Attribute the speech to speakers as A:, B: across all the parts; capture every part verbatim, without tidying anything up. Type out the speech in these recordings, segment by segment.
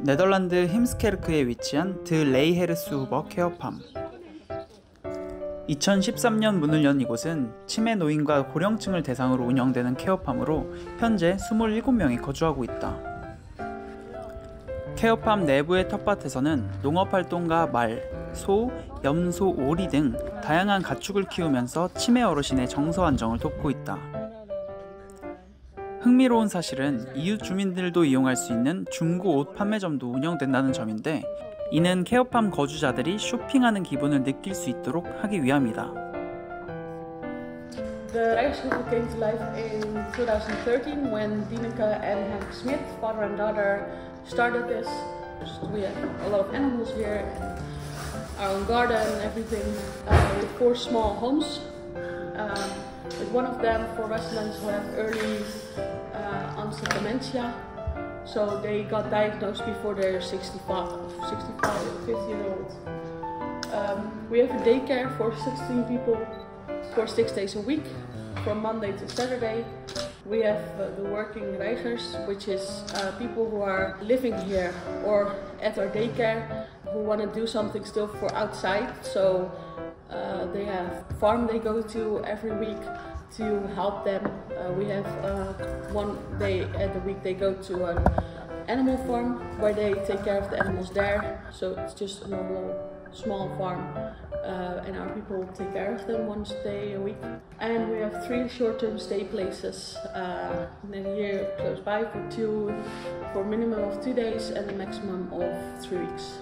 A: 네덜란드 힘스케르크에 위치한 드 레이헤르스 후버 케어팜. 이천십삼 년 문을 연 이곳은 치매 노인과 고령층을 대상으로 운영되는 케어팜으로 현재 이십칠 명이 거주하고 있다. 케어팜 내부의 텃밭에서는 농업활동가 말, 소, 염소, 오리 등 다양한 가축을 키우면서 치매 어르신의 정서 안정을 돕고 있다. 흥미로운 사실은 이웃 주민들도 이용할 수 있는 중고 옷 판매점도 운영된다는 점인데, 이는 케어팜 거주자들이 쇼핑하는 기분을 느낄 수 있도록 하기 위함이다.
B: The Rijkshoeve came to life in twenty thirteen when Dineke and Henk Smit, father and daughter, started this. We have a lot of animals here, and our own garden and everything. Uh, with four small homes. Um, with one of them for residents who have early uh, onset dementia. So they got diagnosed before they're sixty-five, sixty-five, fifty years old. Um, we have a daycare for sixteen people for six days a week, from Monday to Saturday. We have uh, the working reizigers, which is uh, people who are living here or at our daycare who want to do something still for outside. So uh, they have a farm they go to every week to help them. Uh, we have uh, one day at the week they go to an animal farm where they take care of the animals there. So it's just a normal small farm, uh, and our people take care of them one day a week. And we have three short-term stay places uh, here close by for two, for a minimum of two days and a maximum of three weeks.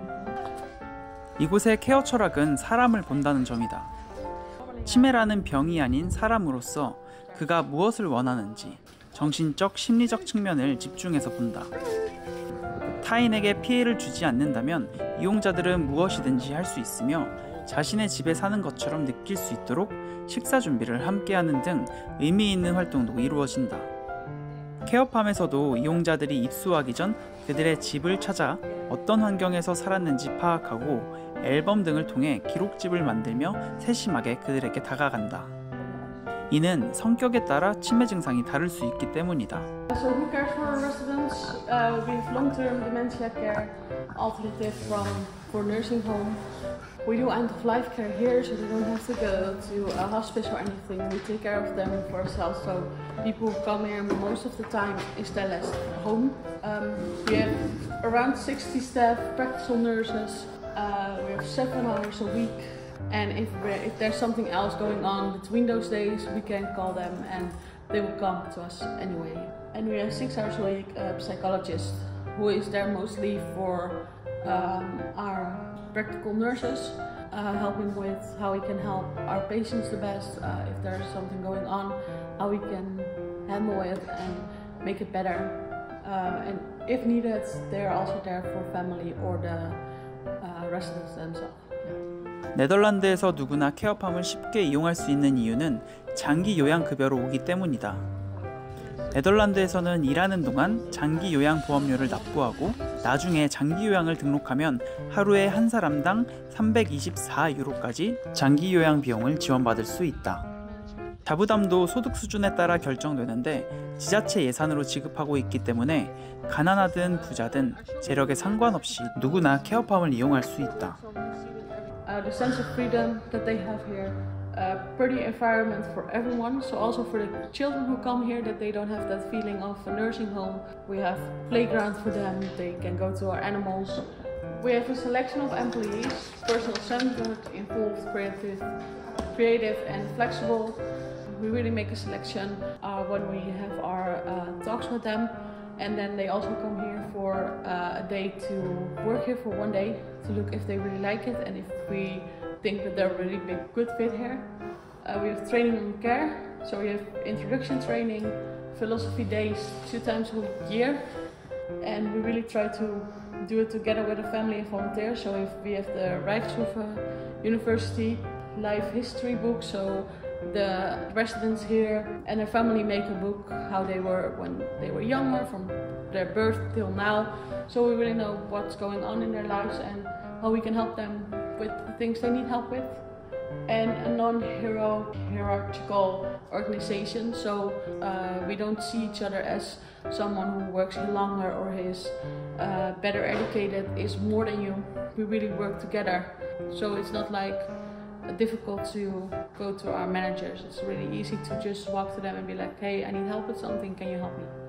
A: 이곳의 케어 철학은 사람을 본다는 점이다. 치매라는 병이 아닌 사람으로서 그가 무엇을 원하는지 정신적, 심리적 측면을 집중해서 본다. 타인에게 피해를 주지 않는다면 이용자들은 무엇이든지 할 수 있으며 자신의 집에 사는 것처럼 느낄 수 있도록 식사 준비를 함께하는 등 의미 있는 활동도 이루어진다. 케어팜에서도 이용자들이 입소하기 전 그들의 집을 찾아 어떤 환경에서 살았는지 파악하고 앨범 등을 통해 기록집을 만들며 세심하게 그들에게 다가간다. 이는 성격에 따라 치매 증상이 다를 수 있기 때문이다.
B: So who cares for our residents? Uh, we have long-term dementia care, alternative from for nursing home. We do end-of-life care here, so they don't have to go to a hospice or anything. We take care of them for ourselves. So people who come here most of the time is their last home. Um, we have around sixty staff, practical nurses. Uh, we have seven hours a week. And if, if there's something else going on between those days, we can call them and they will come to us anyway. And we have six hours a week a psychologist who is there mostly for um, our practical nurses, uh, helping with how we can help our patients the best, uh, if there's something going on, how we can handle it and make it better. Uh, and if needed, they're also there for family or the uh, residents themselves.
A: 네덜란드에서 누구나 케어팜을 쉽게 이용할 수 있는 이유는 장기 요양급여로 오기 때문이다. 네덜란드에서는 일하는 동안 장기 요양 보험료를 납부하고 나중에 장기 요양을 등록하면 하루에 한 사람당 삼백이십사 유로까지 장기 요양 비용을 지원받을 수 있다. 자부담도 소득 수준에 따라 결정되는데 지자체 예산으로 지급하고 있기 때문에 가난하든 부자든 재력에 상관없이 누구나 케어팜을 이용할 수 있다.
B: Uh, the sense of freedom that they have here, uh, pretty environment for everyone, so also for the children who come here, that they don't have that feeling of a nursing home. We have playground for them, they can go to our animals. We have a selection of employees, personal-centered, involved, creative, creative and flexible. We really make a selection uh, when we have our uh, talks with them. And then they also come here for uh, a day to work here for one day to look if they really like it and if we think that they're a really big good fit here. Uh, we have training on care, so we have introduction training, philosophy days two times a year, and we really try to do it together with a family and volunteers. So if we have the Rijkshoeve University life history book, so the residents here and their family make a book how they were when they were younger, from their birth till now. So we really know what's going on in their lives and how we can help them with the things they need help with. and a non-hierarchical organization. So uh, we don't see each other as someone who works here longer or is uh, better educated, is more than you. We really work together. So it's not like difficult to go to our managers. It's really easy to just walk to them and be like, hey, I need help with something, can you help me?